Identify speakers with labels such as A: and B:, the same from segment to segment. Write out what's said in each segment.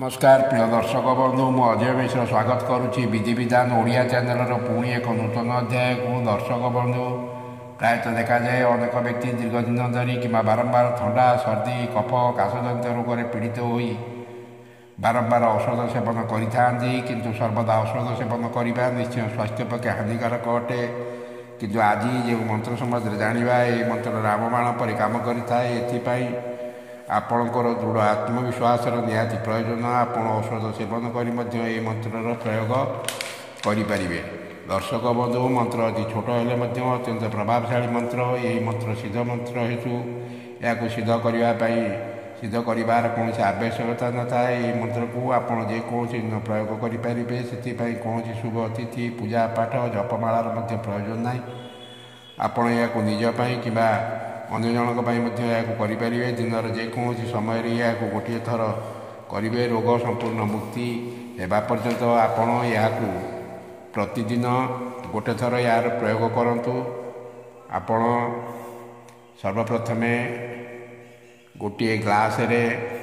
A: नमस्कार प्रिय दर्शक बंधु मु अजय मिश्र स्वागत करुच्ची विधि विधान ओडिया चैनल पुणी एक नूतन अध्याय को दर्शक बंधु प्रायतः देखा जाए अनेक व्यक्ति दीर्घ दिन धरी कि बारंबार थंडा सर्दी कफ काशजनित रोग में पीड़ित हो बारंबार औषध सेवन करिंतु सर्वदा औषध सेवन करने निश्चय स्वास्थ्य पक्षे हानिकारक अटे किंतु आज जो मंत्र संबंध जाना ये मंत्र रामबाण पर काम करें आपणकर दृढ़ आत्मविश्वास निहाती प्रयोजन आपण औषध सेवन कर मंत्र प्रयोग करें। दर्शक बंधु मंत्र अति छोट हेले अत्यंत प्रभावशाली मंत्र यही मंत्र सिद्ध मंत्र हेतु या सिद्ध करने सिद्ध कर कौन आवश्यकता न थाए। ये मंत्र को आपड़ जेकोसी दिन प्रयोग करेंगे से कौन शुभ तिथि पूजा पाठ जपमालार प्रयोजन ना आपण या निजपाई कि अन्य जनक करेंगे दिनर जेकोसी समय या गोटे थर करेंगे रोग संपूर्ण मुक्ति होगा पर्यंत आपण या प्रतिदिन गोटे थर यार प्रयोग करूँ। आपण सर्वप्रथमे गोटे ग्लास रे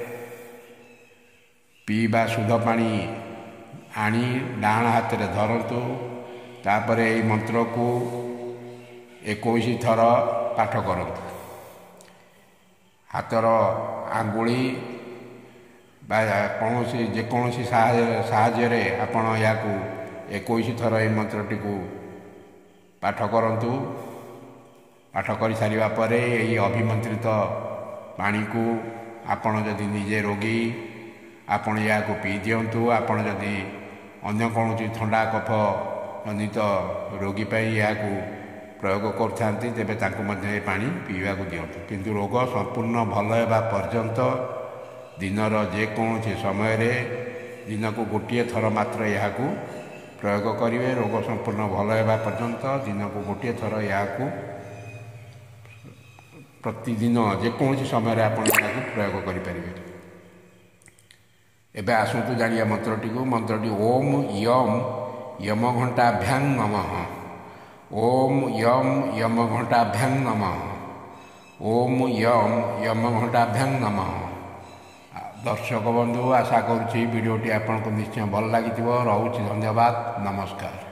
A: पीवा शुद्ध पानी आनी डाण हाथ में धरतु तापर यह मंत्र को 21 थर पाठ करतु। हाथर आंगुली कौन जेकोसी साहाय्य आपण या 21 थर ये मंत्रटी को पाठ करतु। पाठ कर सारिबा परे यही अभिमंत्रित पानी को आपण जदि निजे रोगी आपण या पी दिंतु। आपण जदि अन्य कौन ठंडा कफ जनित रोगी या प्रयोग करते तेरे पानी पीवा दिंतु किंतु रोग संपूर्ण भल होगा पर्यंत दिनर जेकोसी समय दिन को गोटे थर मात्र या प्रयोग करेंगे। रोग संपूर्ण भल होगा पर्यंत दिन को गोटे थर या प्रतिदिन जेकोसी समय आप प्रयोग करेंगे। एवं आसतु जानिया मंत्रटी को मंत्रटी ओम यम यम घंटाभ्यां नमः ओम यम यम घंटाभ्यां नमः ओम यम यम घंटाभ्यां नमः। दर्शक बंधु आशा करुच्ची वीडियोटी आपको निश्चय भल लगी। रोचे धन्यवाद नमस्कार।